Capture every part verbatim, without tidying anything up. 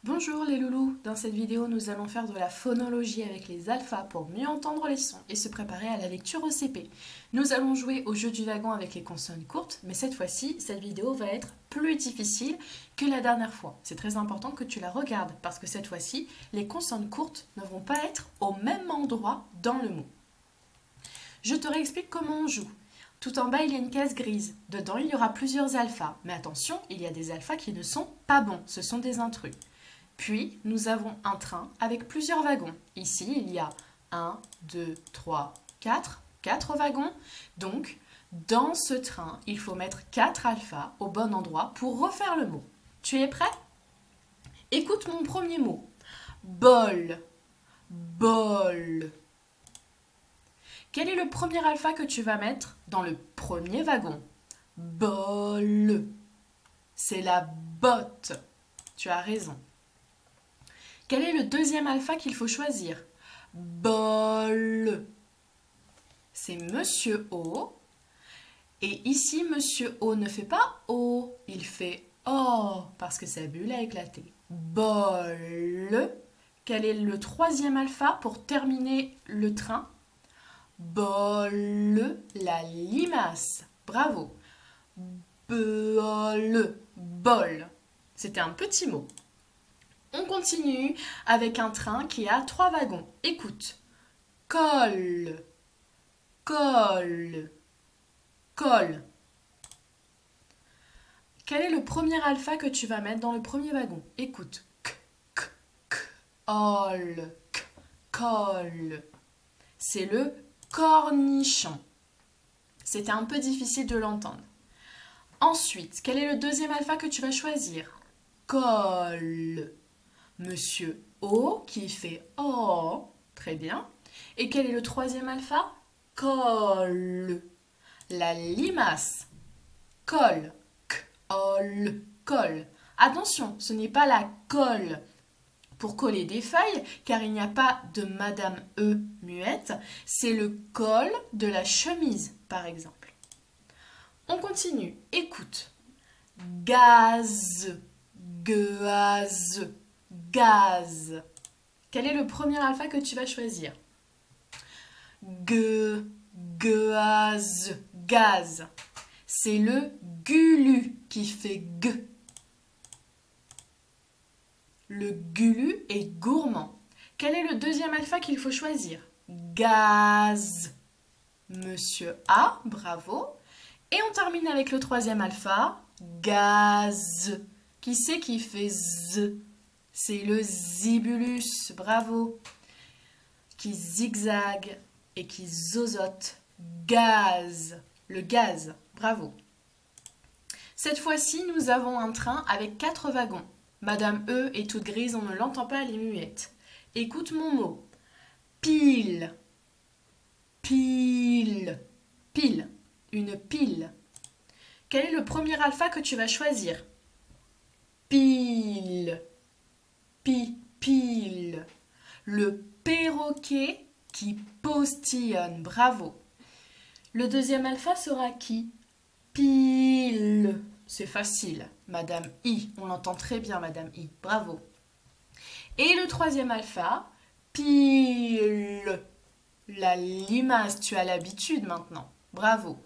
Bonjour les loulous, dans cette vidéo nous allons faire de la phonologie avec les alphas pour mieux entendre les sons et se préparer à la lecture au C P. Nous allons jouer au jeu du wagon avec les consonnes courtes, mais cette fois-ci, cette vidéo va être plus difficile que la dernière fois. C'est très important que tu la regardes parce que cette fois-ci, les consonnes courtes ne vont pas être au même endroit dans le mot. Je te réexplique comment on joue. Tout en bas, il y a une case grise. Dedans, il y aura plusieurs alphas. Mais attention, il y a des alphas qui ne sont pas bons. Ce sont des intrus. Puis, nous avons un train avec plusieurs wagons. Ici, il y a un, deux, trois, quatre. quatre wagons. Donc, dans ce train, il faut mettre quatre alphas au bon endroit pour refaire le mot. Tu es prêt? Écoute mon premier mot. Bol. Bol. Quel est le premier alpha que tu vas mettre dans le premier wagon? Bol. C'est la botte. Tu as raison. Quel est le deuxième alpha qu'il faut choisir? Bol. C'est Monsieur O. Et ici, Monsieur O ne fait pas O, il fait O parce que sa bulle a éclaté. Bol. Quel est le troisième alpha pour terminer le train? Bol, la limace. Bravo. Bol, bol. C'était un petit mot. On continue avec un train qui a trois wagons. Écoute. Colle, colle, colle. Quel est le premier alpha que tu vas mettre dans le premier wagon? Écoute. K, k, k, ol, k, colle. C'est le cornichon. C'était un peu difficile de l'entendre. Ensuite, quel est le deuxième alpha que tu vas choisir? Colle. Monsieur O qui fait O. Très bien. Et quel est le troisième alpha? Colle. La limace. Colle. K-ol. Colle. Attention, ce n'est pas la colle pour coller des feuilles, car il n'y a pas de Madame E muette, c'est le col de la chemise, par exemple. On continue. Écoute. Gaz, gaz, gaz. Quel est le premier alpha que tu vas choisir? G, gaz, gaz. C'est le gulu qui fait G. Le gulu est gourmand. Quel est le deuxième alpha qu'il faut choisir? Gaz. Monsieur A, bravo. Et on termine avec le troisième alpha, gaz. Qui c'est qui fait Z? C'est le zibulus, bravo. Qui zigzague et qui zozote. Gaz. Le gaz, bravo. Cette fois-ci, nous avons un train avec quatre wagons. Madame E est toute grise, on ne l'entend pas, elle est muette. Écoute mon mot. Pile. Pile. Pile. Une pile. Quel est le premier alpha que tu vas choisir? Pile. Pi, pile. Le perroquet qui postillonne. Bravo. Le deuxième alpha sera qui? Pile. C'est facile. Madame I. On l'entend très bien, Madame I. Bravo. Et le troisième alpha, pile. La limace. Tu as l'habitude maintenant. Bravo.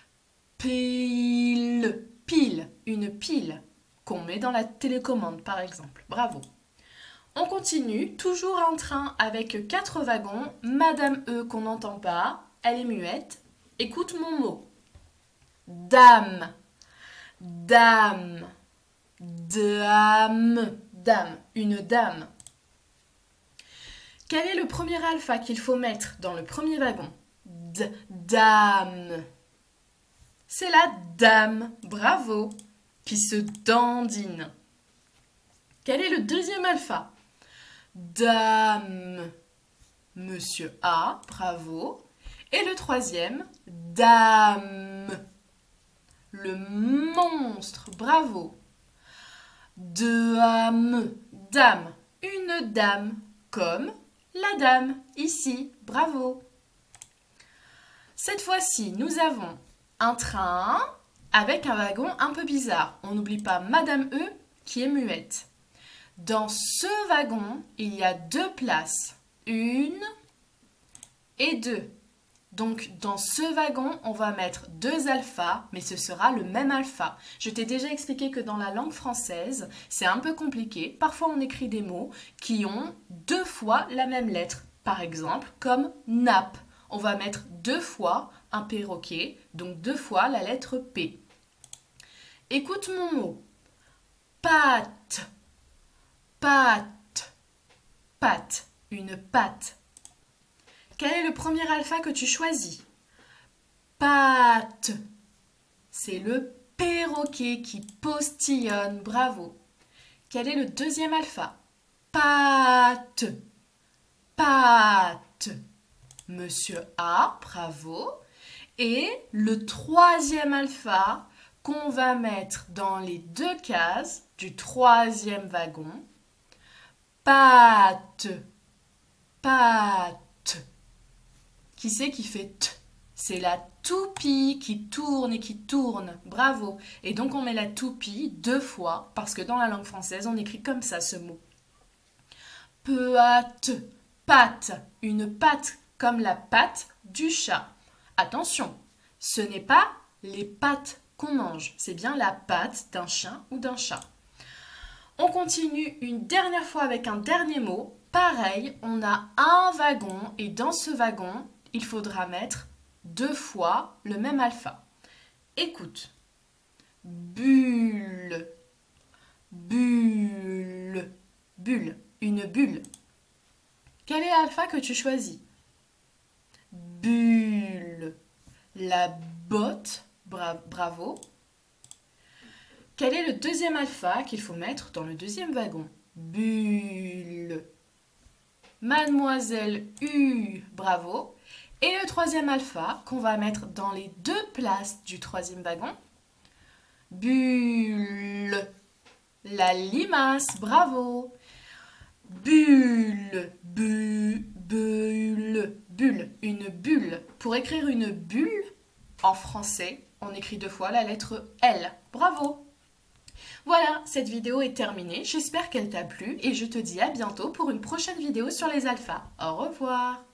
Pile. Pile. Une pile qu'on met dans la télécommande, par exemple. Bravo. On continue. Toujours un train avec quatre wagons. Madame E qu'on n'entend pas. Elle est muette. Écoute mon mot. Dame. Dame, dame, dame, une dame. Quel est le premier alpha qu'il faut mettre dans le premier wagon? D, dame. C'est la dame, bravo, qui se dandine. Quel est le deuxième alpha? Dame, Monsieur A, bravo. Et le troisième, dame. Le monstre, bravo. Dame, dame, une dame, comme la dame, ici, bravo. Cette fois-ci, nous avons un train avec un wagon un peu bizarre. On n'oublie pas Madame E qui est muette. Dans ce wagon, il y a deux places. Une et deux. Donc, dans ce wagon, on va mettre deux alphas, mais ce sera le même alpha. Je t'ai déjà expliqué que dans la langue française, c'est un peu compliqué. Parfois, on écrit des mots qui ont deux fois la même lettre. Par exemple, comme nappe. On va mettre deux fois un perroquet, donc deux fois la lettre P. Écoute mon mot. Pâte. Pâte. Pâte. Une pâte. Quel est le premier alpha que tu choisis? Pâte. C'est le perroquet qui postillonne. Bravo. Quel est le deuxième alpha? Pâte. Pâte. Monsieur A, bravo. Et le troisième alpha qu'on va mettre dans les deux cases du troisième wagon. Pâte. Pâte. Qui c'est qui fait t? C'est la toupie qui tourne et qui tourne. Bravo. Et donc on met la toupie deux fois parce que dans la langue française, on écrit comme ça ce mot. Pâte. Pâte. Une patte comme la patte du chat. Attention, ce n'est pas les pattes qu'on mange. C'est bien la patte d'un chien ou d'un chat. On continue une dernière fois avec un dernier mot. Pareil, on a un wagon et dans ce wagon, il faudra mettre deux fois le même alpha. Écoute. Bulle. Bulle. Bulle. Une bulle. Quel est l'alpha que tu choisis? Bulle. La botte. Bra bravo. Quel est le deuxième alpha qu'il faut mettre dans le deuxième wagon? Bulle. Mademoiselle U. Bravo. Et le troisième alpha qu'on va mettre dans les deux places du troisième wagon? Bulle. La limace. Bravo. Bulle. Bu, bulle. Bulle. Une bulle. Pour écrire une bulle, en français, on écrit deux fois la lettre L. Bravo. Voilà, cette vidéo est terminée. J'espère qu'elle t'a plu et je te dis à bientôt pour une prochaine vidéo sur les alphas. Au revoir.